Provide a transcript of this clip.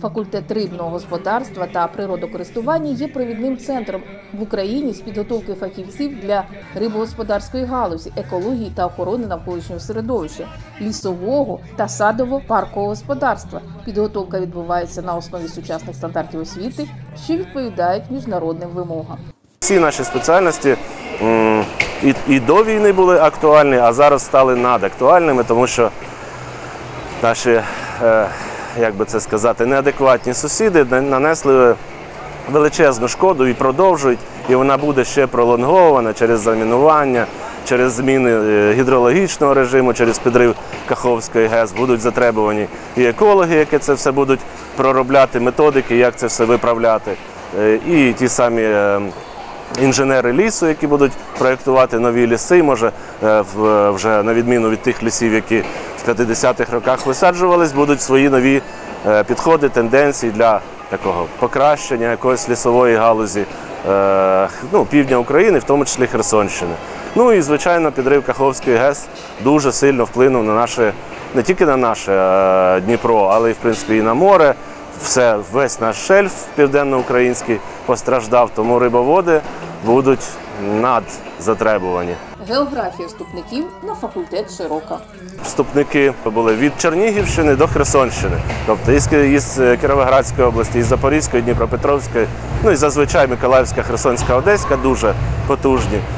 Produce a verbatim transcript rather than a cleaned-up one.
Факультет рибного господарства та природокористування є провідним центром в Україні з підготовки фахівців для рибогосподарської галузі, екології та охорони навколишнього середовища, лісового та садово-паркового господарства. Підготовка відбувається на основі сучасних стандартів освіти, що відповідають міжнародним вимогам. Всі наші спеціальності і, і до війни були актуальні, а зараз стали надактуальними, тому що наші, як би це сказати, неадекватні сусіди нанесли величезну шкоду і продовжують, і вона буде ще пролонгована через замінування, через зміни гідрологічного режиму, через підрив Каховської ГЕС. Будуть затребувані і екологи, які це все будуть проробляти, методики, як це все виправляти, і ті самі інженери лісу, які будуть проєктувати нові ліси, може вже на відміну від тих лісів, які в п'ятдесятих роках висаджувались, будуть свої нові підходи, тенденції для такого покращення якоїсь лісової галузі ну, півдня України, в тому числі Херсонщини. Ну і, звичайно, підрив Каховської ГЕС дуже сильно вплинув на наше, не тільки на наше Дніпро, але й, в принципі, і на море. Все, весь наш шельф південноукраїнський постраждав, тому рибоводи будуть надзатребувані. Географія вступників на факультет широка. Вступники були від Чернігівщини до Херсонщини, тобто із Кіровоградської області, із Запорізької, Дніпропетровської, ну і зазвичай Миколаївська, Херсонська, Одеська дуже потужні.